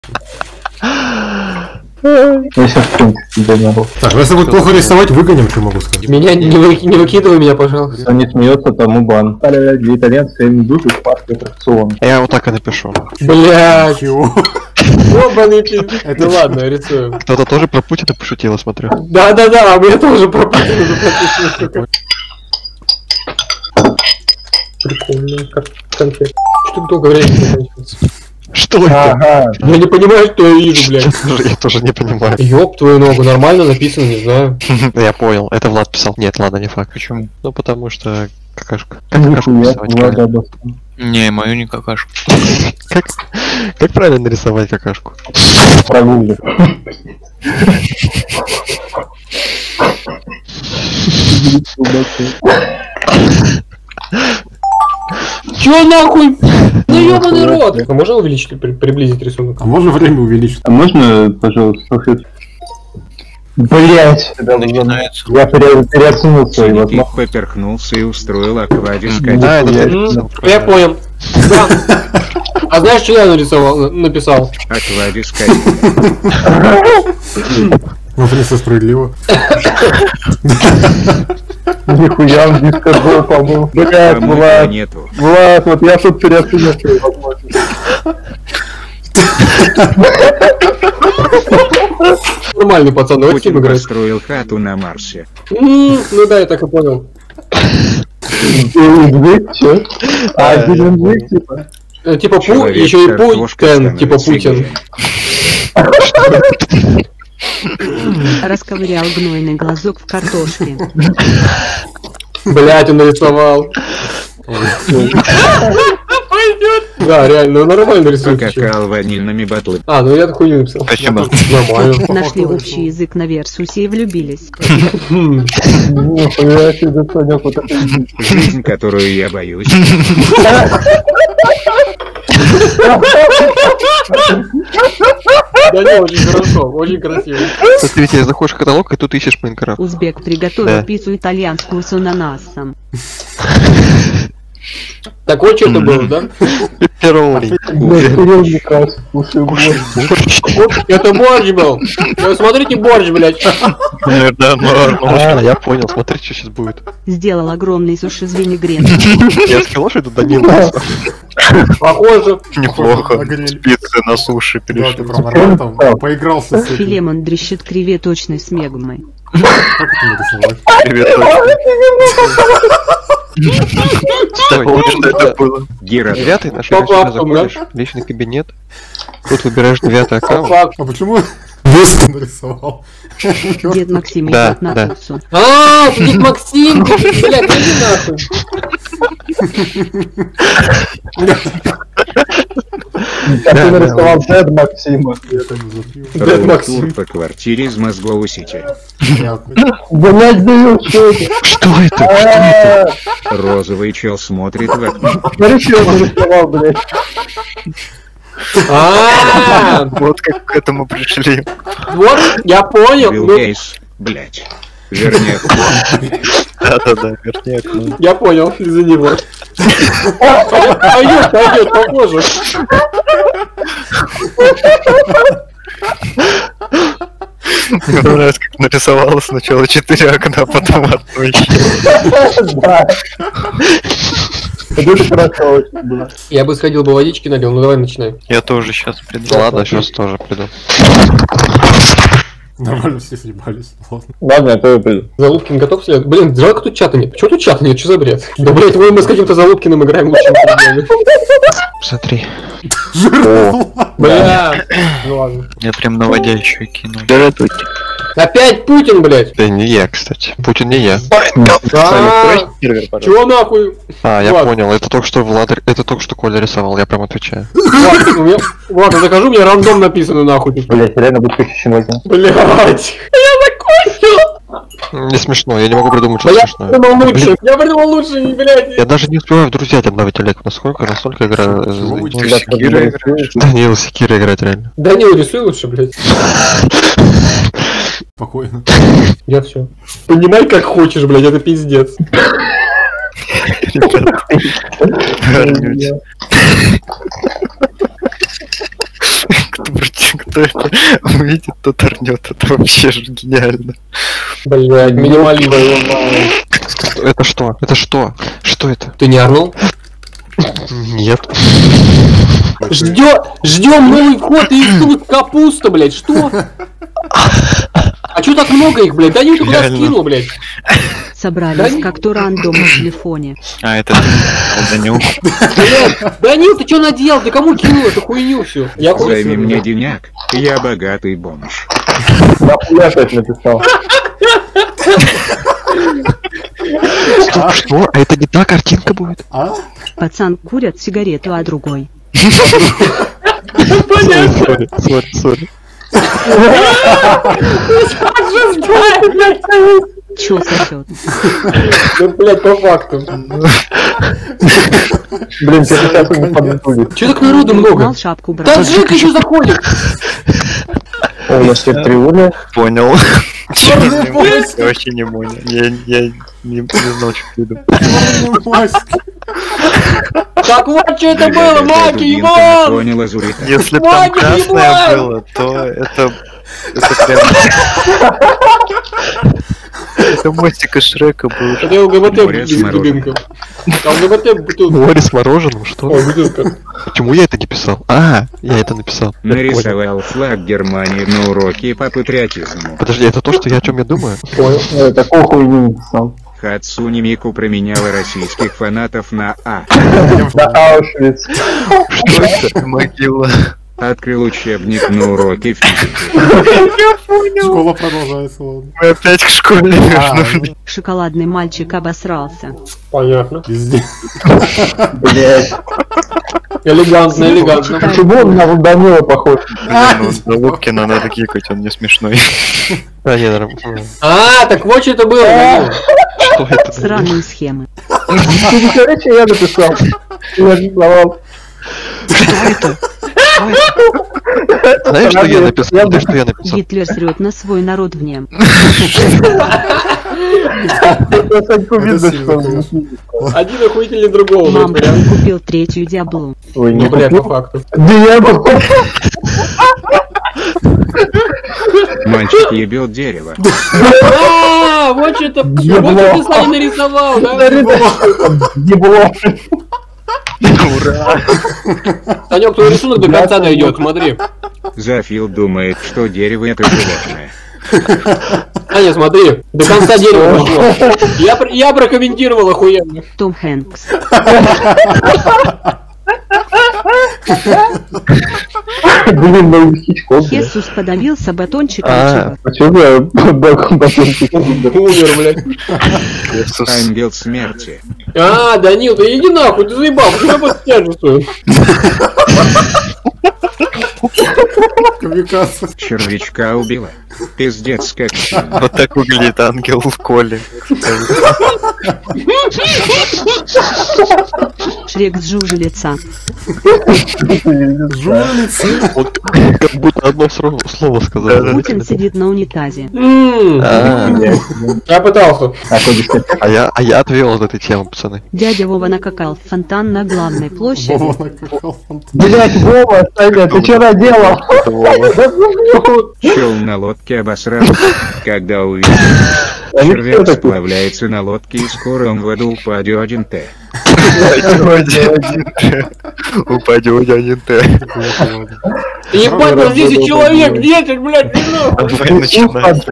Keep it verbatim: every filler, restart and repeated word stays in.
Я сейчас тебя народ. Так, если будет плохо рисовать, выгоним, что могу сказать. Меня не, вы, не выкидывай меня, пожалуйста. Кто не смеется, тому бан. Для итальянца им идут из парка аттракцион. Я вот так и напишу. Блять. Чего? Ёбаный пиздец. Ну ладно, рисую. Кто-то тоже про Путина пошутил, я смотрю. Да-да-да, а мне тоже про Путина запретили. Прикольно, как конфет. Что долго времени заканчивается? Что это? Ага. Я не понимаю, что я вижу, блядь. Я тоже не понимаю. Ёб твою ногу, нормально написано, не знаю. Я понял, это Влад писал. Нет, ладно, не факт. Почему? Ну потому что какашка. Как Нихуя, какашку нарисовать правильно? Влада. Не, мою не какашку. Как, как правильно нарисовать какашку? Прогулли. Чё нахуй? Ну ёбаный рот! А можно увеличить, при- приблизить рисунок? А можно время увеличить? А можно, пожалуйста, салфетку? Блять, Начинается. я пере- переоценил свои Тик возможности. поперхнулся и устроил аквадискать. Да, это я- М, Я понял. Да. А знаешь, что я нарисовал, написал? Аквадискать. Ну, в принципе, справедливо. Нихуя, он дискорд побыл. Блять, Кому Влад, нету. Влад, вот я тут переоценил свои возможности. Нормальный пацан, давайте с ним Путин играть. построил хату на Марсе. М, Ну да, я так и понял. Язык, чё? А, Да, один я язык, типа. Э, Типа Пу, Человек еще и картошка Путин, типа становится Путин. геем. Расковырял гнойный глазок в картошке. Блять, он нарисовал. Да, реально, ну нормально рисует. Покакал ванильными батлами. А, ну я такую не написал. Спасибо. Нормально. Нашли общий язык на Версусе и влюбились. Нихуя себе, Соня, вот это. Жизнь, которую я боюсь. Да не, очень хорошо, очень красиво. Смотрите, заходишь в каталог, и тут ищешь Майнкрафт. Узбек приготовил Да. пиццу итальянскую с ананасом. Такое что-то было, да? Пепперони. Блядь, Кирилл не красит, слушай, борщ. Это борщ был. Э, Смотрите, борщ, блядь. А, я понял, смотри, что сейчас будет. Сделал огромный суши с винегретом. Я скинул, что это Данила. Похоже. Неплохо. На гриль. Спицы на суши Да, ты перешли. прям нормально там поигрался с этим. Филемон дрещит креветочной с мегмой. Как это нарисовать? Привет, Ой, что это было? Гера. Девятый наш По личный факту, заходишь, личный кабинет. Тут выбираешь девятый аккаунт. Факт. А почему веску нарисовал? Дед Максим Да, идет на да. курсу. А, это Дед Максим. Блядь, иди нахуй. А ты нарисовал Дед Максима. Дед Максим. Тур по квартире из Мозговой Сити. Блять, даю, что это? Что это? А, Розовый чел смотрит в окно. Смотри, что я нарисовал, блять. А, Вот как к этому пришли. вот, я понял. Билл Ну, Гейс. Блять. Вернее, Да-да-да, вернее окно. я понял, из-за него. Пойдет, пойдет, похоже. Мне нравится, как нарисовала сначала четыре окна, потом одно еще. Да. Это хорошо очень было. Я бы сходил бы водички налил, ну давай начинай. Я тоже сейчас приду. Ладно, сейчас тоже приду. Нормально все съебались. Ладно. Ладно, я тоже приду. Залупкин готов следовать? Блин, жалко тут чата нет. Почему тут чата нет? Что за бред? Да блять, мы с каким-то Залупкиным играем лучше. Смотри. Бля. Ну ладно. Я прям наводящую кинул. Опять Путин, блять. Да не я, кстати. Путин не я. Да. Чего нахуй? А, я Влад. понял. Это только что Влад, это только что Коля рисовал, я прям отвечаю. Влад, у меня- Ладно, закажу, мне рандом написано нахуй. Блять, реально будет похищено. Блять. Я закончил. Не смешно, я не могу придумать, что Да я смешное. придумал лучше. Блин. Я придумал лучше, блять. Я даже не успеваю в друзья добавить, Олег. Насколько, настолько игра... Чего вы э, делаете? Секира играешь? Данил Секира играть реально. Данил, рисуй лучше, блять. Спокойно. Я все. Понимай, как хочешь, блять, это пиздец. Кто, кто это увидит, тот орнет. Это вообще же гениально. Блядь, минимализм. Это что? Это что? Что это? Ты не орнул? Нет. Ждем, ждем новый вход и тут капуста, блядь, что? А чё так много их, блядь? Да не туда Реально. скинул, блядь. Собрались Да как-то рандом на телефоне. А, это Данил. Блядь, Данил, ты чё наделал? Ты кому кинул эту хуйню всю? Я хуй Займи себе, мне блядь. денег, я богатый бомж. Нахуя опять написал? Что? Что? А это не та картинка будет? А? Пацан курят сигарету, а другой. Сори, сори, сори. Чё сосёт? Ну, блядь, по факту. Блин, тебе сейчас не подготовить. Чё так народу Знал много? шапку брать. Да Джек еще заходит. О, у нас все тревога. Понял. Черный поиск. Я вообще не понял. Я, я не, не знал, что ты думаешь. Так вот, что это было, Ребята, Маки, дубинка Иван! наклонила Зурита. Если б там Маги, красное ебать! было, то это... Это прям... Это мостик из Шрека был. Это ЛГБТ Море с без мороженым. дубинка. ЛГБТ тут. Море с мороженым? Что? Ой, бутылка. Почему я это не писал? А, я это написал. Я понял. Нарисовал флаг Германии на уроке по патриотизму. Подожди, это то, что я о чем я думаю? Ой, такого хуйню не написал. Хацуни Мику променяла российских фанатов на А. Да, Аушвиц. Что это? Могила. Открыл учебник на уроке физики. Школа продолжается, ладно. Мы опять к школе А, вернулись. Шоколадный мальчик обосрался. Понятно. Везде. Блять. Элегантно, элегантно. Почему он на Данила похож? Ну, за Лубкина надо кикать, он не смешной. А, не, нормально. А, так вот что это было. Данил. Что это? Сраные схемы. Короче, я написал. Я рисовал. Знаешь, что я написал? Знаешь, что я написал? Гитлер срет на свой народ в нем. Я Саньку Это видно, сильно, что он конечно. написал. Один охуительнее другого. Мам, блядь, прям. купил третью Диаблу. Ой, не Ну, блядь, по купил. факту. Диаблу. Мальчик ебет дерево. А, вот что это. Вот что ты Саня нарисовал, да? Ебло. Ура! Санек, твой рисунок до конца дойдет, смотри. Зафил думает, что дерево это животное. Саня, смотри, до конца дерева дошло. Я, пр- я прокомментировал охуенно. Том Хэнкс. Блин, ну Хичкок. Хесус подавился батончиком А. чего. Почему я батончик? Умер, блядь. Иисус. Ангел смерти. А, Данил, ты иди нахуй, ты заебал, почему я просто тяжестую? Камикадзе. Червячка убила. Пиздец как. Вот так выглядит ангел в Коле. Шрек с жужелица. Жулицы. Вот как будто одно сро- слово сказал. Путин сидит на унитазе. М, А, Я пытался. а я, а я отвел от этой темы, пацаны. Дядя Вова накакал в фонтан на главной площади. Вова накакал фонтан. Блять, Вова, Саня, ты что наделал? Чел на лодке обосрал, когда увидел. Они Червяк кто такие? сплавляется на лодке и скоро он в воду упадет один Т. Упадет один Т. Ебать, вот здесь и человек, десять, блядь, не знаю. Давай начинать.